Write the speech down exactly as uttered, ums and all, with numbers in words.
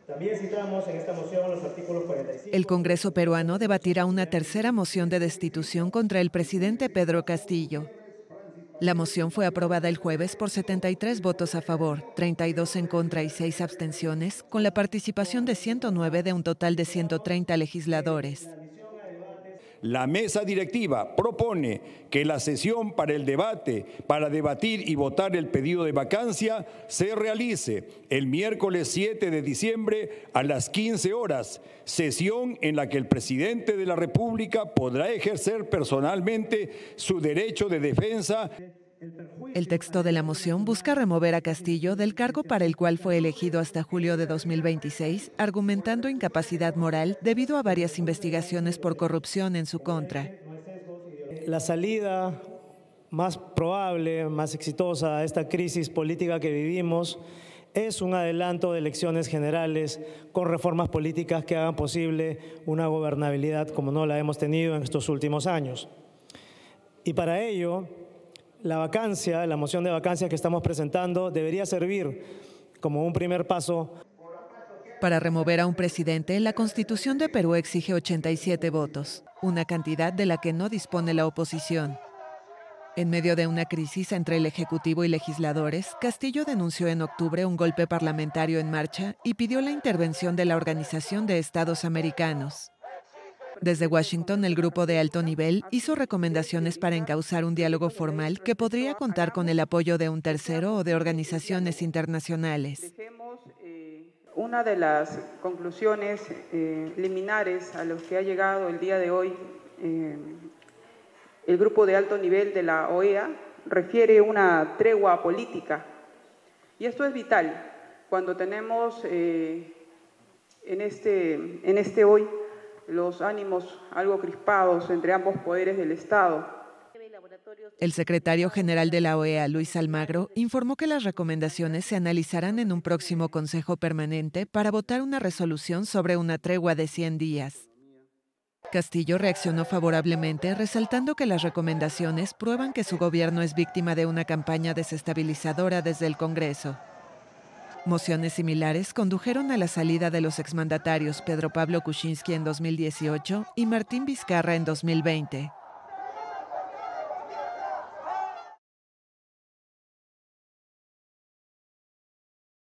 También citamos en esta moción los artículos cuarenta y cinco. El Congreso peruano debatirá una tercera moción de destitución contra el presidente Pedro Castillo. La moción fue aprobada el jueves por setenta y tres votos a favor, treinta y dos en contra y seis abstenciones, con la participación de ciento nueve de un total de ciento treinta legisladores. La mesa directiva propone que la sesión para el debate, para debatir y votar el pedido de vacancia, se realice el miércoles siete de diciembre a las quince horas, sesión en la que el presidente de la República podrá ejercer personalmente su derecho de defensa. El texto de la moción busca remover a Castillo del cargo para el cual fue elegido hasta julio de dos mil veintiséis, argumentando incapacidad moral debido a varias investigaciones por corrupción en su contra. La salida más probable, más exitosa a esta crisis política que vivimos es un adelanto de elecciones generales con reformas políticas que hagan posible una gobernabilidad como no la hemos tenido en estos últimos años. Y para ello, la vacancia, la moción de vacancia que estamos presentando debería servir como un primer paso. Para remover a un presidente, la Constitución de Perú exige ochenta y siete votos, una cantidad de la que no dispone la oposición. En medio de una crisis entre el Ejecutivo y legisladores, Castillo denunció en octubre un golpe parlamentario en marcha y pidió la intervención de la Organización de Estados Americanos. Desde Washington, el grupo de alto nivel hizo recomendaciones para encauzar un diálogo formal que podría contar con el apoyo de un tercero o de organizaciones internacionales. Una de las conclusiones eh, liminares a los que ha llegado el día de hoy eh, el grupo de alto nivel de la O E A refiere una tregua política. Y esto es vital cuando tenemos eh, en, este, en este hoy los ánimos algo crispados entre ambos poderes del Estado. El secretario general de la O E A, Luis Almagro, informó que las recomendaciones se analizarán en un próximo Consejo Permanente para votar una resolución sobre una tregua de cien días. Castillo reaccionó favorablemente, resaltando que las recomendaciones prueban que su gobierno es víctima de una campaña desestabilizadora desde el Congreso. Mociones similares condujeron a la salida de los exmandatarios Pedro Pablo Kuczynski en dos mil dieciocho y Martín Vizcarra en dos mil veinte.